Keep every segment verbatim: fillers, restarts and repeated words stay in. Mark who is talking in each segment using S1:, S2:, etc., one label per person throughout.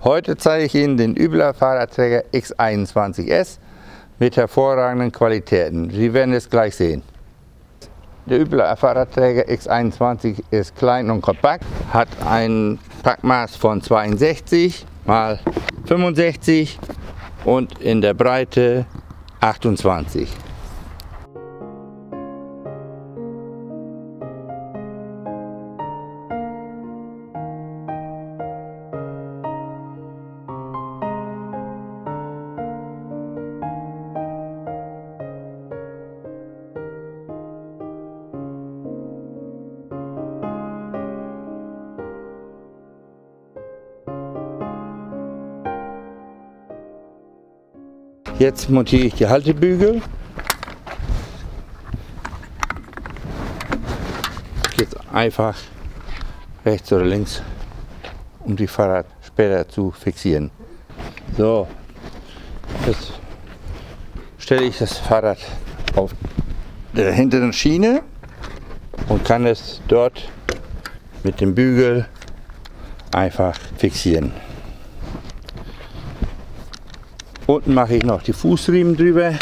S1: Heute zeige ich Ihnen den Übler Fahrradträger X einundzwanzig S mit hervorragenden Qualitäten. Sie werden es gleich sehen. Der Übler Fahrradträger X einundzwanzig ist klein und kompakt, hat ein Packmaß von zweiundsechzig mal fünfundsechzig und in der Breite achtundzwanzig. Jetzt montiere ich die Haltebügel. Jetzt einfach rechts oder links, um die Fahrrad später zu fixieren. So, jetzt stelle ich das Fahrrad auf der hinteren Schiene und kann es dort mit dem Bügel einfach fixieren. Unten mache ich noch die Fußriemen drüber.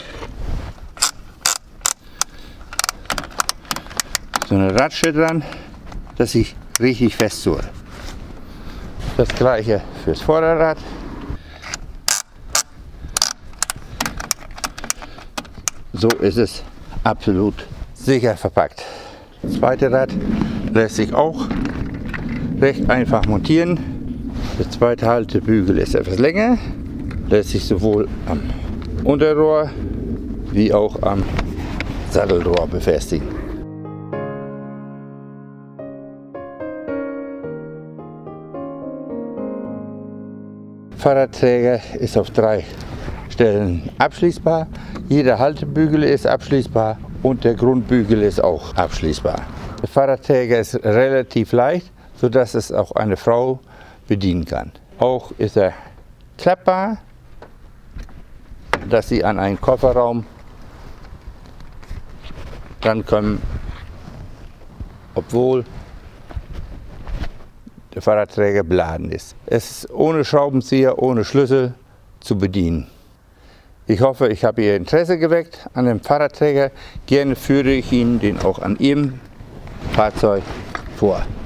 S1: So eine Ratsche dran, dass ich richtig festziehe. Das gleiche fürs Vorderrad. So ist es absolut sicher verpackt. Das zweite Rad lässt sich auch recht einfach montieren. Der zweite Haltebügel ist etwas länger. Lässt sich sowohl am Unterrohr wie auch am Sattelrohr befestigen. Fahrradträger ist auf drei Stellen abschließbar. Jeder Haltebügel ist abschließbar und der Grundbügel ist auch abschließbar. Der Fahrradträger ist relativ leicht, sodass es auch eine Frau bedienen kann. Auch ist er klappbar, dass Sie an einen Kofferraum rankommen, obwohl der Fahrradträger beladen ist. Es ist ohne Schraubenzieher, ohne Schlüssel zu bedienen. Ich hoffe, ich habe Ihr Interesse geweckt an dem Fahrradträger. Gerne führe ich Ihnen den auch an Ihrem Fahrzeug vor.